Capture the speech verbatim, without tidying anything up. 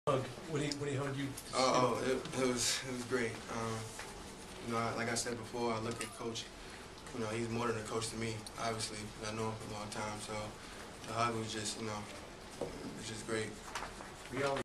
Hug. What he what he hugged you? Oh, oh it, it was it was great. Um, you know, I, like I said before, I look at Coach. You know, he's more than a coach to me, obviously. I know him for a long time, so the hug was just, you know, it was just great. Reality.